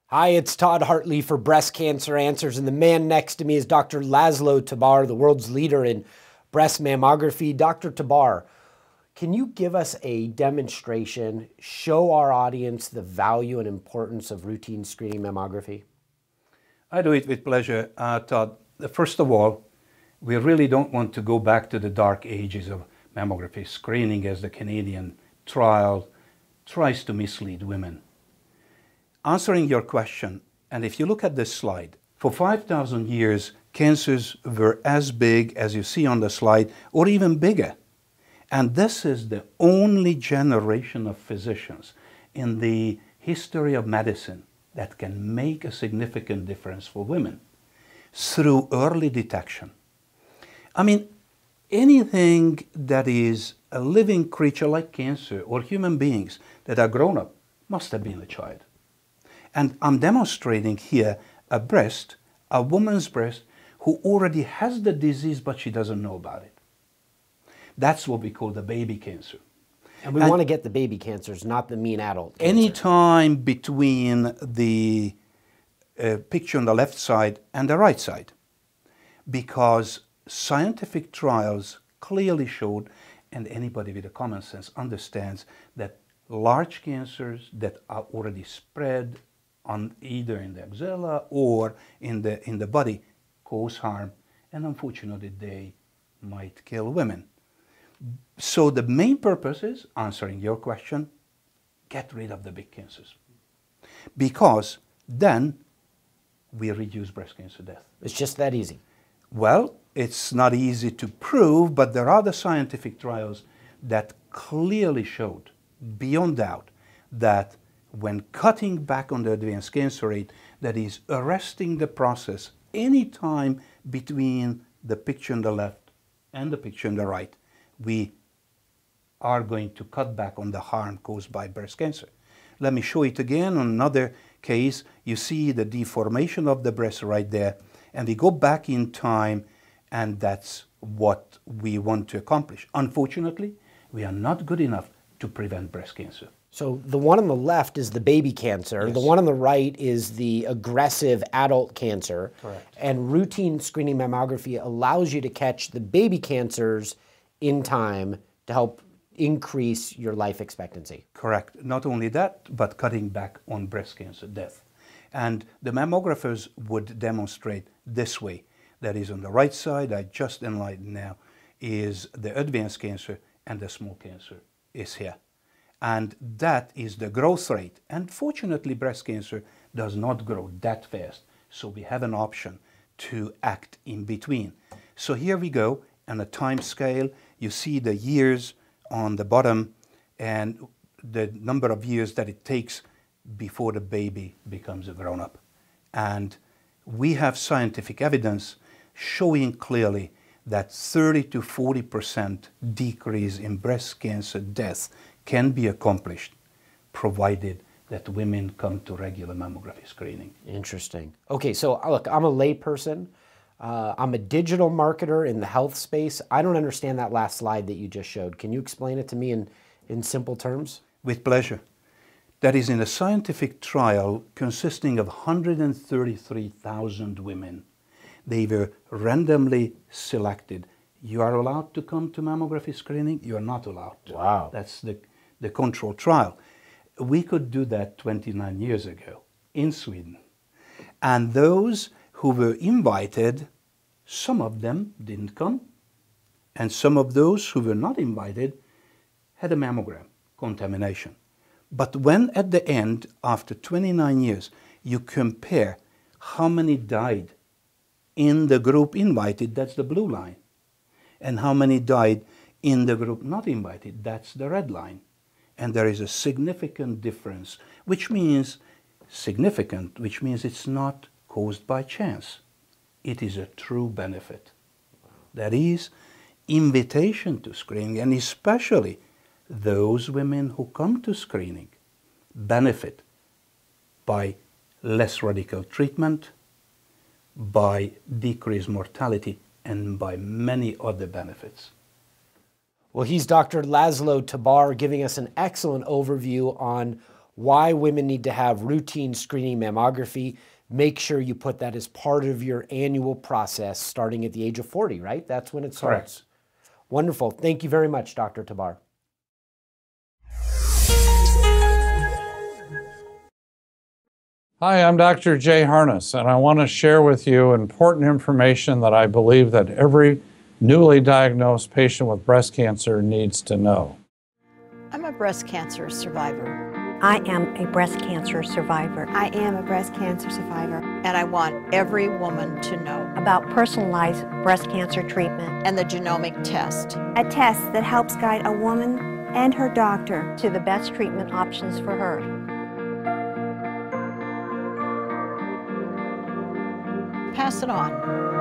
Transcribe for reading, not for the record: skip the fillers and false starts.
Hi, it's Todd Hartley for Breast Cancer Answers, and the man next to me is Dr. Laszlo Tabar, the world's leader in breast mammography. Dr. Tabar, can you give us a demonstration, show our audience the value and importance of routine screening mammography? I do it with pleasure, Todd. First of all, we really don't want to go back to the dark ages of mammography screening, as the Canadian trial tries to mislead women. Answering your question, and if you look at this slide, for 5,000 years, cancers were as big as you see on the slide, or even bigger. And this is the only generation of physicians in the history of medicine that can make a significant difference for women through early detection. I mean, anything that is a living creature like cancer or human beings that are grown up must have been a child. And I'm demonstrating here a breast, a woman's breast, who already has the disease, but she doesn't know about it. That's what we call the baby cancer. And we want to get the baby cancers, not the mean adult cancer. Any time between the picture on the left side and the right side, because scientific trials clearly showed, and anybody with a common sense understands, that large cancers that are already spread on either in the axilla or in the body cause harm, and unfortunately they might kill women. So the main purpose is, answering your question, get rid of the big cancers, because then we reduce breast cancer death. It's just that easy. Well, it's not easy to prove, but there are the scientific trials that clearly showed, beyond doubt, that when cutting back on the advanced cancer rate, that is arresting the process any time between the picture on the left and the picture on the right, we are going to cut back on the harm caused by breast cancer. Let me show it again on another case. You see the deformation of the breast right there, and we go back in time, and that's what we want to accomplish. Unfortunately, we are not good enough to prevent breast cancer. So the one on the left is the baby cancer. Yes. The one on the right is the aggressive adult cancer. Correct. And routine screening mammography allows you to catch the baby cancers in time to help increase your life expectancy. Correct. Not only that, but cutting back on breast cancer death. And the mammographers would demonstrate this way. That is, on the right side, I just enlightened now, is the advanced cancer, and the small cancer is here. And that is the growth rate. And fortunately, breast cancer does not grow that fast. So we have an option to act in between. So here we go on a time scale. You see the years on the bottom and the number of years that it takes before the baby becomes a grown-up. And we have scientific evidence showing clearly that 30 to 40% decrease in breast cancer death can be accomplished, provided that women come to regular mammography screening. Interesting. Okay, so look, I'm a layperson. I'm a digital marketer in the health space. I don't understand that last slide that you just showed. Can you explain it to me in simple terms? With pleasure. That is, in a scientific trial consisting of 133,000 women. They were randomly selected. You are allowed to come to mammography screening, you are not allowed to. Wow. That's the control trial. We could do that 29 years ago in Sweden. And those who were invited, some of them didn't come, and some of those who were not invited had a mammogram contamination. But when at the end, after 29 years, you compare how many died in the group invited, that's the blue line, and how many died in the group not invited, that's the red line. And there is a significant difference, which means significant, which means it's not caused by chance. It is a true benefit. That is, invitation to screening, and especially those women who come to screening benefit by less radical treatment, by decreased mortality, and by many other benefits. Well, he's Dr. Laszlo Tabar giving us an excellent overview on why women need to have routine screening mammography. Make sure you put that as part of your annual process starting at the age of 40, right? That's when it starts. Correct. Wonderful. Thank you very much, Dr. Tabar. Hi, I'm Dr. Jay Harness, and I want to share with you important information that I believe that every newly diagnosed patient with breast cancer needs to know. I'm a breast cancer survivor. I am a breast cancer survivor. I am a breast cancer survivor. And I want every woman to know About personalized breast cancer treatment and the genomic test. A test that helps guide a woman and her doctor to the best treatment options for her. Pass it on.